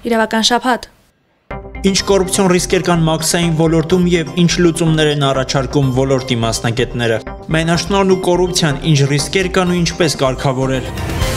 Իրավական շաբաթ։ Ինչ կոռուպցիոն ռիսկեր կան մաքսային ոլորտում եւ ինչ լուծումներ են առաջարկում ոլորտի մասնագետները։ Մենաշնորհն ու կոռուպցիան ինչ ռիսկեր կան ու ինչպես կարգավորել։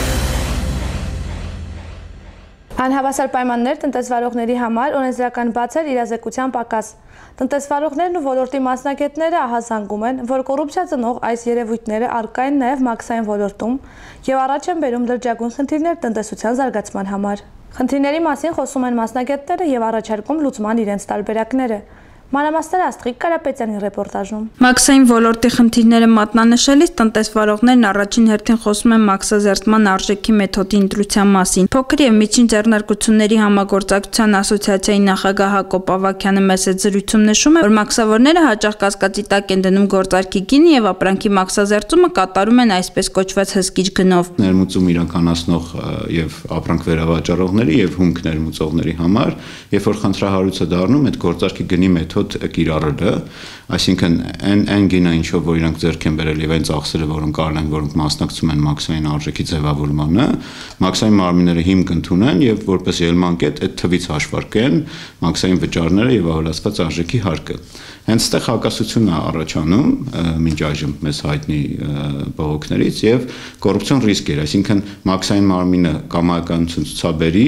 Անհավասար պայմաններ տնտեսվարողների համար օրենսդրական բացեր իրազեկության պակաս։ Տնտեսվարողներն ու ոլորտի մասնագետները ահազանգում են, որ կոռուպցիա ծնող այս երևույթները առկա են նաև մաքսային ոլորտում եւ առաջ են բերում լրջագույն խնդիրներ տնտեսության զարգացման համար։ Խնդիրների մասին խոսում են մասնագետները եւ առաջարկում լուծման իրենց տարբերակները։ Մանրամասները Աստղիկ Կարապետյանի ռեպորտաժում։ Մաքսային ոլորտի խնդիրները մատնանշելիս տնտեսվարողներն առաջին հերթին խոսում են մաքսազերծման արժեքի մեթոդի ընտրության մասին։ Փոքր եւ միջին ձեռնարկությունների համագործակցության ասոցիացիայի նախագահ Հակոբ Ավագյանը մեծ զրույցում նշում է, որ մաքսավորները հաճախ կասկածի տակ են դնում գործարքի գինը եւ ապրանքի մաքսազերծումը կատարում են այսպես կոչված հսկիչ գնով։ Ներմուծում իրականացնող եւ ապրանք վերավաճառողների եւ հումք ներմուծողների համար, երբ որ խնդրահարույց է դառնում այդ գործարքի գնի մեթոդ կիրառելը, այսինքն այն գինը ինչով որ իրանք ձեռք են բերել եւ այն ծախսերը, որոնք արել են, որոնք մասնակցում են մաքսային արժեքի ձևավորմանը, մաքսային մարմինները հիմք ընդունեն եւ որպես ելմանկետ այդ թվից հաշվարկեն մաքսային վճարները եւ ավելացված արժեքի հարկը։ Հենց այդտեղ հակասություն է առաջանում մինչ այժմ մեզ հայտնի բողոքներից եւ կոռուպցիոն ռիսկեր, այսինքն մաքսային մարմինը կամայականություն ցուցաբերի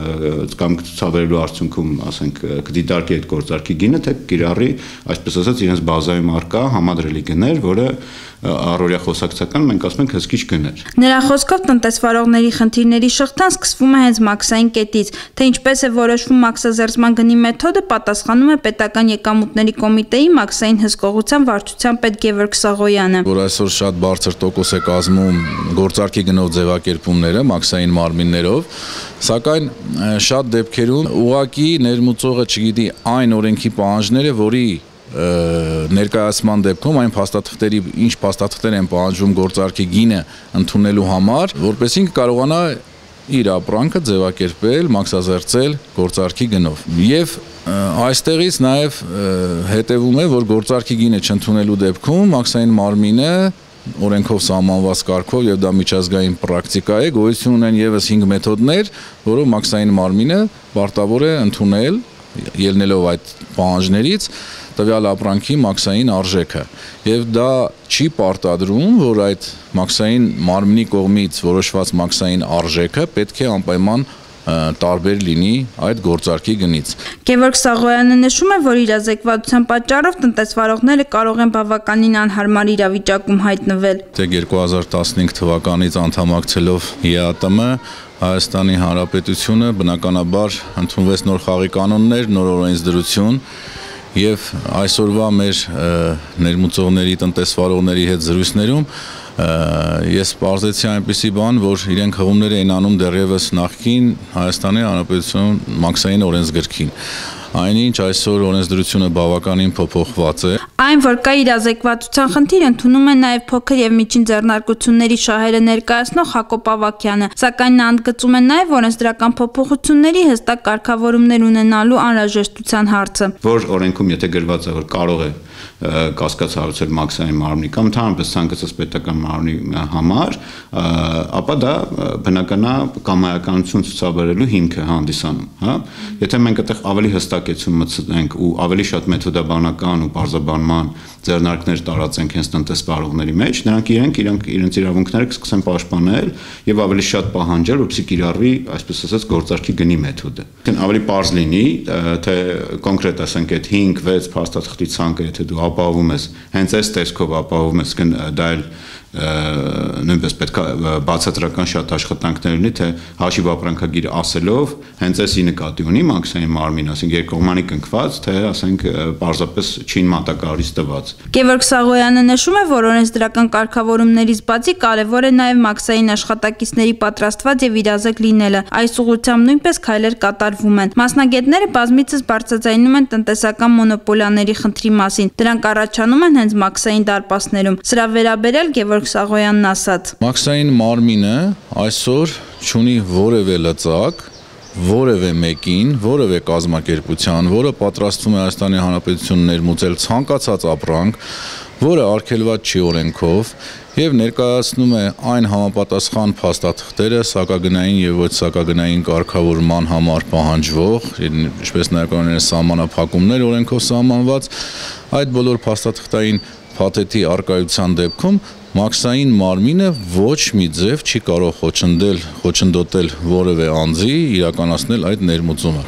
կամ ցուցաբերելու արդյունքում, ասենք, կդիտարկի այդ գործարքի գինը, թե կիրառի, այսպես ասած, իրենց բազայում արկա համադրելի գներ, որը առօրյա խոսակցական մենք ասում ենք հսկիչ գներ։ Նրա խոսքով տնտեսվարողների խնդիրների շղթան սկսվում է հենց մաքսային կետից, թե ինչպես է որոշվում մաքսազերծման գնի մեթոդը, պատասխանում է պետական եկամուտների կոմիտեի մաքսային հսկողության վարչության պետ Գևորգ Սաղոյանը, որ այսօր շատ բարձր տոկոս է կազմում գործարքի գնով ձևակերպումները մաքսային մարմիններով, սակայն շատ դեպքերում ուղղակի ներմուծողը չգիտի այն օրենքի պահանջները, որի ներկայացման դեպքում այն փաստաթղթերի ինչ փաստաթղթեր են պահանջվում գործարքի գինը ընդունելու համար, որպեսզի կարողանա իր ապրանքը ձևակերպել, մաքսազերծել գործարքի գնով։ Եվ այստեղից նաև հետևում է, որ գործարքի գինը չընդունելու դեպքում մաքսային մարմինը օրենքով սահմանված կարգով եւ դա միջազգային պրակտիկա է, գոյություն ունեն եւս 5 մեթոդներ, որով մաքսային մարմինը պարտավոր է ընդունել ելնելով այդ պահանջներից տվյալ ապրանքի մաքսային արժեքը եւ դա չի պարտադրում, որ այդ մաքսային մարմնի կողմից որոշված մաքսային արժեքը պետք է անպայման տարբեր լինի այդ գործարքի գնից։ Գևորգ Սաղոյանը նշում է, որ իրազեկվածության պատճառով տնտեսվարողները կարող են բավականին անհարմար իրավիճակում հայտնվել։ Թե 2015 թվականից անդամակցելով ԵԱՏՄ Հայաստանի Հանրապետությունը բնականաբար ընդունվեց նոր խաղի կանոններ, նոր օրենսդրություն եւ այսօրվա մեր ներմուծողների, տնտեսվարողների հետ զրույցներում ես պարզեցի այնպիսի բան, որ իրենք հղումներ էին անում դեռևս նախկին Հայաստանի Հանրապետության մաքսային օրենսգրքին։ Այնինչ այսօր օրենսդրությունը բավականին փոփոխված է։ Այն, որ կա իրազեկվածության խնդիր, ընդունում է նաև փոքր եւ միջին ձեռնարկությունների շահերը ներկայացնող Հակոբ Ավագյանը, սակայն նա ընդգծում է նաև օրենսդրական փոփոխությունների հստակ կարգավորումներ ունենալու անհրաժեշտության հարցը։ Որ օրենքում եթե գրված է, որ կարող է կասկած հարուցել մաքսային մարմնի կամ ընդհանրապես ցանկացած պետական մարմնի համար, ապա դա բնականա կամայականություն ցուցաբերելու հիմք է հանդիսանում, հա։ Եթե մենք այդտեղ ավելի հստակեցում մտցնենք ու ավելի շատ մեթոդաբանական ու բարձրաբանման ձեռնարկներ տարածենք հենց տնտեսվարողների մեջ, նրանք իրենց իրավունքները կսկսեն պաշտպանել եւ ավելի շատ պահանջել, որպեսզի կիրառվի, այսպես ասած, գործարքի գնի մեթոդը։ Ավելի պարզ լինի, թե կոնկրետ ասենք այդ 5-6 փաստաթղթի ցանկը, եթե դու ապահովում ես, հենց այս տեսքով ապահովում ես, դա էլ նույնպես պետք է բացատրական շատ աշխատանքներ ունի, թե հաշիվ ապրանքագիր ասելով հենց էսի նկատի ունի մաքսային մարմին, ասենք երկկողմանի կնքված, թե ասենք պարզապես չին մատակարարից տված։ Գևորգ Սաղոյանը նշում է, որ օրենսդրական կարգավորումներից բացի կարևոր է նաև մաքսային աշխատակիցների պատրաստված եւ իրազեկ լինելը։ Այս ուղղությամբ նույնպես քայլեր կատարվում են։ Մասնագետները բազմիցս բարձրաձայնում են տնտեսական մոնոպոլիաների խնդրի մասին։ Դրանք առաջանում են հենց մաքսային դարպասներում։ Սրա վերաբերյալ Գևորգ Սաղոյանն ասաց. Մաքսային մարմինը այսօր չունի որևէ լծակ, որևէ մեկին, որևէ կազմակերպության, որը պատրաստվում է Հայաստանի Հանրապետությունն ներմուծել ցանկացած ապրանք, որը արգելված չի օրենքով եւ ներկայացնում է այն համապատասխան փաստաթղթերը սակագնային եւ ոչ սակագնային կարգավորման համար պահանջվող, ինչպես ներկայացնում սահմանափակումներ օրենքով սահմանված, այդ բոլոր փաստաթղթային փաթեթի արկայության դեպքում մաքսային մարմինը ոչ մի ձև չի կարող խոչընդոտել որևէ անձի իրականացնել այդ ներմուծումը։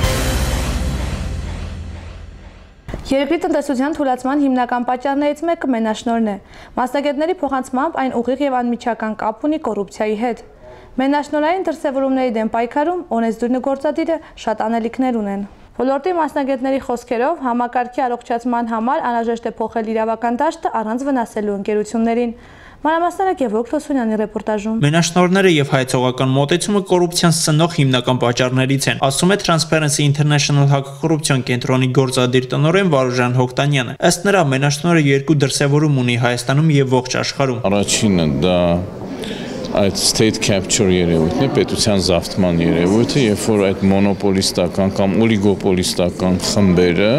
Երկրի տնտեսության թուլացման հիմնական պատճառներից մեկը մենաշնորհն է։ Մասնագետների փոխանցմամբ այն ուղիղ եւ անմիջական կապ ունի կոռուպցիայի հետ։ Մենաշնորհային դրսևորումների դեմ պայքարում օրենսդրն ու գործադիրը շատ անելիքներ ունեն։ Ոլորտի մասնագետների խոսքերով համակարգի առողջացման համար անհրաժեշտ է փոխել իրավական դաշտը առանց վնասելու ընկերություններին։ Մանրամասնարար Գևորգ Թոսունյանի ռեպորտաժում։ Մենաշնորհները եւ հայցողական մոտեցումը կոռուպցիան սնող հիմնական պատճառներից են, ասում է Transparency International հակակոռուպցիոն կենտրոնի գործադիր տնօրեն Վարուժան Հոկտանյանը։ Ըստ նրա, մենաշնորհը երկու դրսևորում ունի Հայաստանում եւ ողջ աշխարհում։ Առաջինը դա այդ state capture երևույթն է, պետության զավթման երևույթը, երբ որ այդ մոնոպոլիստական կամ օլիգոպոլիստական խմբերը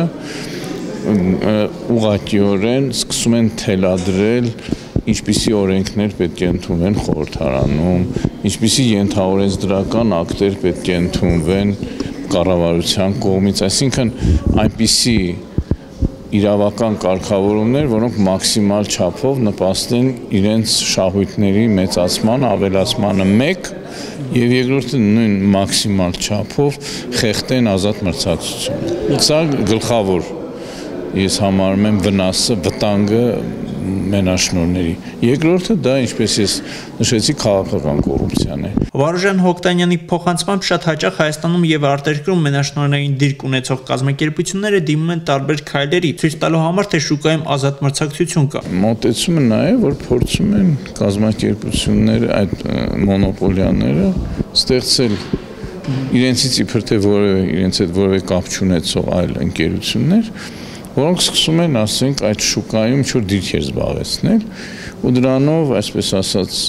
ուղղակիորեն սկսում են թելադրել ինչպիսի օրենքներ պետք է ընդունվեն խորհրդարանում, ինչպիսի ենթաօրենսդրական ակտեր պետք է ընդունվեն կառավարության կողմից, այսինքն այնպիսի իրավական կարգավորումներ, որոնք մաքսիմալ չափով նպաստեն իրենց շահույթների մեծացման, ավելացմանը մեկ, եւ երկրորդը նույն մաքսիմալ չափով խեղդեն ազատ մրցակցությունը։ Սա գլխավոր ես համարում եմ վնասը, վտանգը մենաշնորհների։ Երկրորդը դա, ինչպես ես նշեցի, քաղաքական կոռուպցիան է։ Վարուժան Հոկտանյանի փոխանցմամբ շատ հաճախ Հայաստանում եւ արտերկրում մենաշնորհային դիրք ունեցող կազմակերպությունները դիմում են տարբեր քայլերի, ցույց տալու համար, թե շուկայում ազատ մրցակցություն կա։ Մոտեցումը նա է, որ փորձում են կազմակերպությունները, այդ մոնոպոլիաները ստեղծել իրենցից իբր թե իրենց հետ որևէ կապ չունեցող այլ ընկերություններ, որոնք սկսում են, ասենք, այդ շուկայում ինչ-որ դիրքեր զբաղեցնել ու դրանով, այսպես ասած,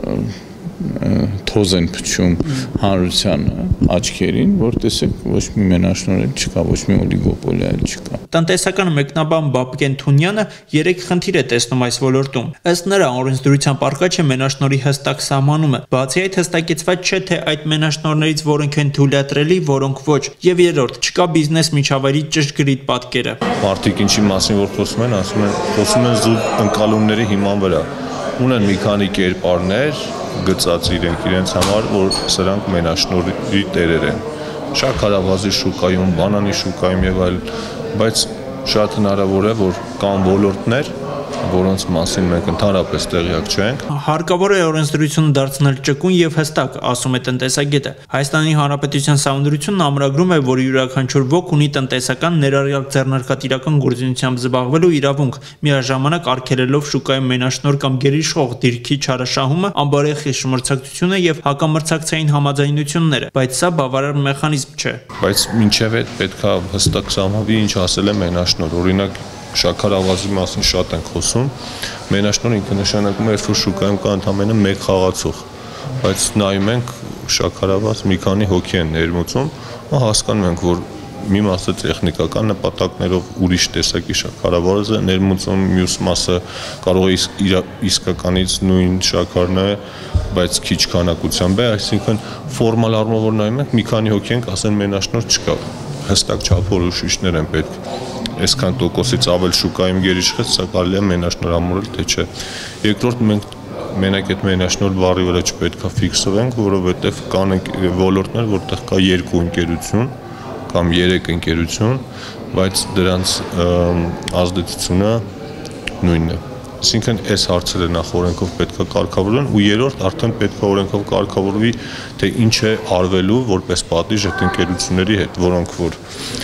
թոզ են փչում հանրությանը աչքերին, որ տեսեք ոչ մի մենաշնորհ չկա, ոչ մի օլիգոպոլիա չկա։ Տնտեսական մեկնաբան Բաբկեն Թունյանը 3 խնդիր է տեսնում այս ոլորտում։ Ըստ նրա, օրենսդրությամբ առկա չէ մենաշնորհի հստակ սահմանումը։ Բացի այդ, հստակեցված չէ, թե այդ մենաշնորհներից որոնք են թույլատրելի, որոնք ոչ։ Եվ երրորդ, չկա բիզնես միջավայրի ճշգրիտ պատկերը։ Մարդիկ ինչի մասին որ խոսում են, խոսում են զուտ ընկալումների հիման վրա։ Ունեն մի քանի կերպարներ գծած իրենց համար, որ սրանք մենաշնորհի տերեր են։ Շաքարավազի շուկայում, բանանի շուկայում եւ այլ, բայց շատ հնարավոր է, որ կան ոլորտներ, որոնց մասին մենք ընդհանրապես տեղյակ չենք։ Հարկավոր է օրենսդրությունը դարձնել ճկուն եւ հստակ, ասում է տնտեսագետը։ Հայաստանի Հանրապետության Սահմանադրությունն ամրագրում է, որ յուրաքանչյուր ոք ունի տնտեսական ներառյալ ձեռնարկատիրական գործունեությամբ զբաղվելու իրավունք, միաժամանակ արգելելով շուկայում մենաշնորհ կամ գերիշխող դիրքի չարաշահումը, անբարեխիղճ մրցակցությունը եւ հակամրցակցային համաձայնությունները, բայց սա բավարար մեխանիզմ չէ։ Բայց մինչեւ այդ պետքա հստակ սահմանվի ինչ ասել է մենաշնորհ, օրինակ շաքարավազի մասին շատ ենք խոսում, մենաշնորհ ինքը նշանակում է, որ շուկայում կա ընդամենը մեկ խաղացող, բայց նայում ենք շաքարավազ մի քանի հոգի են ներմուծում, հասկանում ենք, որ մի մասը տեխնիկական նպատակներով ուրիշ տեսակի շաքարավազ է ներմուծում, մյուս մասը կարող է իսկականից նույն շաքարն է, բայց քիչ քանակությամբ է, այսինքն ֆորմալ առումով որ նայում ենք, մի քանի հոգի ենք, ասեն մենաշնորհ չկա, հստակ չափով ուսուցիչներ են պետք։ Այսքան տոկոսից ավել շուկայում գերիշխեց, սա կարելի է մենաշնորհ համարել, թե չէ։ Երկրորդ, մենք մենակ այդ մենաշնորհ բառի վրա չպետք է ֆիքսվենք, որովհետև կան ոլորտներ, որտեղ կա 2 ընկերություն կամ 3 ընկերություն, բայց դրանց ազդեցությունը նույնն է։ Այսինքն այս հարցերը նախ օրենքով պետք է կարգավորվեն ու երրորդ արդեն պետք է օրենքով կարգավորվի, թե ինչ է արվելու որպես պատիժ այդ ընկերությունների հետ, որոնք որ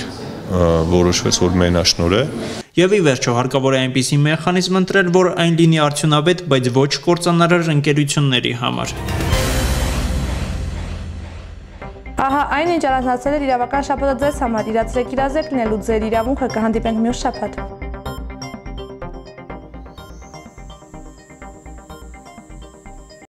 որոշվեց, որ մենաշնորհ է։ Եվ ի վերջո հարկավոր է այնպիսի մեխանիզմ ընտրել, որ այն լինի արդյունավետ, բայց ոչ կործանարար ընկերությունների համար։ Ահա այն ինչ առանձնացել էր իրավական շաբաթը ձեզ համար, իրացրեք իրազեկ լինելու ձեր իրավունքը, կհանդիպենք մյուս շաբաթ։